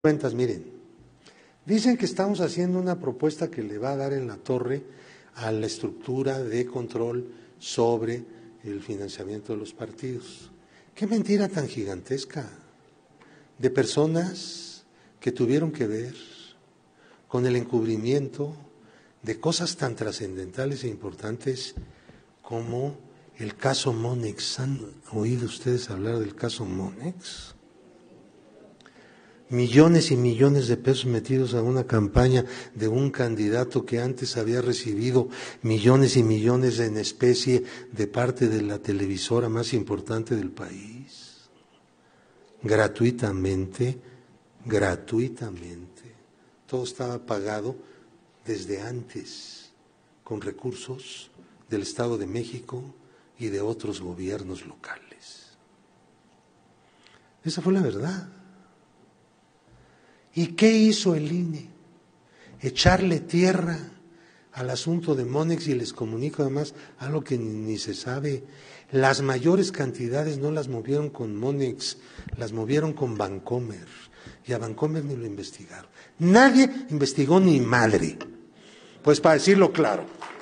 cuentas, miren, dicen que estamos haciendo una propuesta que le va a dar en la torre a la estructura de control sobre el financiamiento de los partidos. ¡Qué mentira tan gigantesca! De personas que tuvieron que ver con el encubrimiento de cosas tan trascendentales e importantes como el caso Monex. ¿Han oído ustedes hablar del caso Monex? Millones y millones de pesos metidos a una campaña de un candidato que antes había recibido millones y millones en especie de parte de la televisora más importante del país. Gratuitamente. Todo estaba pagado desde antes, con recursos del Estado de México y de otros gobiernos locales. Esa fue la verdad. ¿Y qué hizo el INE? Echarle tierra al asunto de Monex, y les comunico además algo que ni se sabe. Las mayores cantidades no las movieron con Monex, las movieron con Bancomer, y a Bancomer ni lo investigaron. Nadie investigó ni madre, pues para decirlo claro.